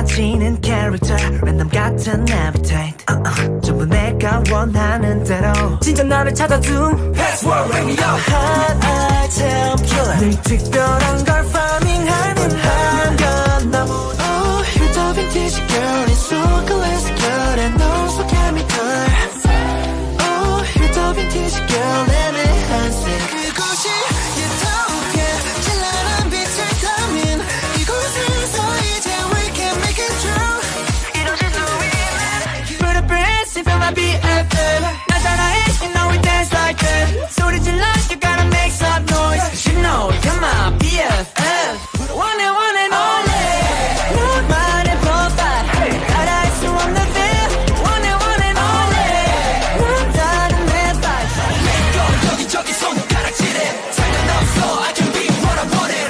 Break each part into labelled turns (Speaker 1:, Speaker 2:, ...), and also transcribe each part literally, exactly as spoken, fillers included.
Speaker 1: 쏟아지는 캐릭터 랜덤 같은 appetite uh, uh, 전부 내가 원하는 대로 진짜 나를 찾아준 password radio hot item killer 늘 특별한 걸 farming하는 한건 너무 Oh you're the vintage girl it's so classic girl and also chemical Oh you're the vintage girl 애매한 색 그곳이 유독해 찬란한 빛을 담은 이곳에서 이제 we can make it true 이뤄질 수 있는 Put a breath if you're my B F F 나잖아 you know we dance like that 소리 질러 you gotta make some noise You know you're my B F F One and one and only 너만의 profile 따라할 수 없는 feel One and one and only 넌 다른 내 vibe 내꺼 여기저기 손가락질해 상관없어 I can be what I wanted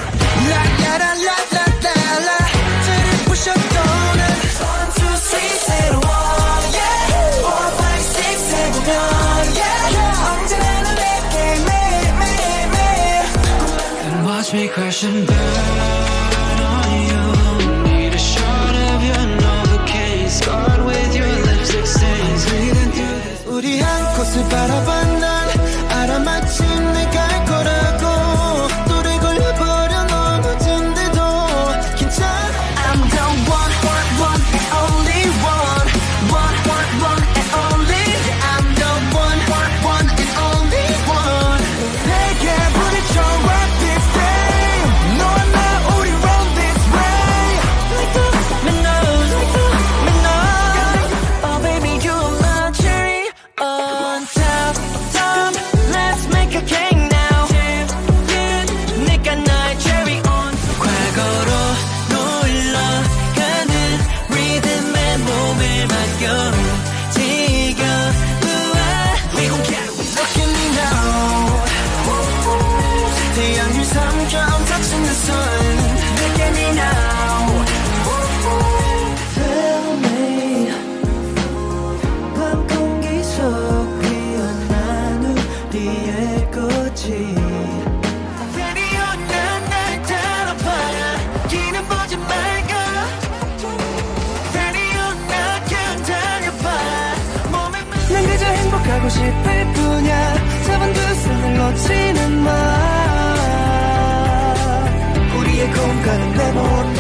Speaker 1: 라라라라라라 저를 부셔도 난 One, two, three, 새로워 Yeah Four, five, six, 세보면 Yeah 언제나 내게 매일매일매일 And watch me crash and burn on you Need a shot of your Novocaine Scarred with your lipstick stains Bleeding through this 우리 한 곳을 바라봐 난 알아 마침 내가 할 거라고 노래 걸려버려 넘어진데도 괜찮아 I'm the one, one, one and only one One, one, one and only I'm the one, one, one and only one 내게 부딪혀 rock this day 너와 나 우리 roll this way Like the minnows, like the minnows Oh baby you are my cherry on top, top Let's make a cake now 네가 나의 cherry on 과거로 놀러 가는 리듬에 몸을 맡겨 지겨워 We gon' get it Look at me now 태양을 삼켜 touching the sun Look at me now Tell me 밤 공기 속 피어난 우리의 꽃이 페리오는 날 따라봐 기는 보지 말고 페리오나 그냥 달려봐 몸에 난 그저 행복하고 싶을 뿐이야 잡은 두 손을 놓지는 마 우리의 공간은 내 몸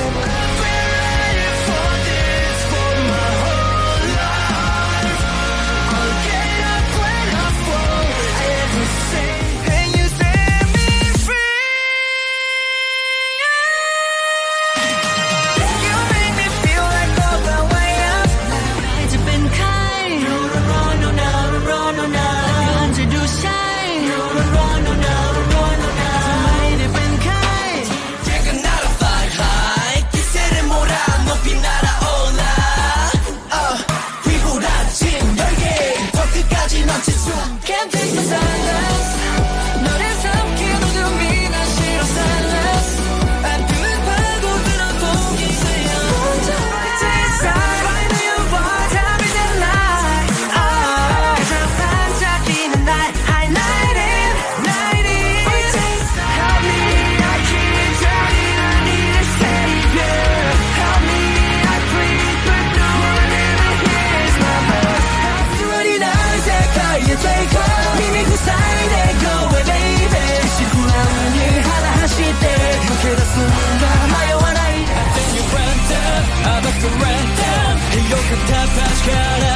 Speaker 1: Can't take the silence 너를 삼키는 준비나 싫어 silence 안 뚫린 파고들어 동기세요 먼저 끝에 inside Find who you are Tell me the night 가장 반짝이는 날 Highlighting, lighting Help me, I keep turning I need a savior Help me, I plead But no one ever hears my voice 수월이 나의 색깔에 take 이미 그 사이 내고 왜 baby 시구한 일 하나 하실 때 그렇게 됐습니다 마요와 나이 I think you ran down I bet you ran down 이 욕은 다 빠져가라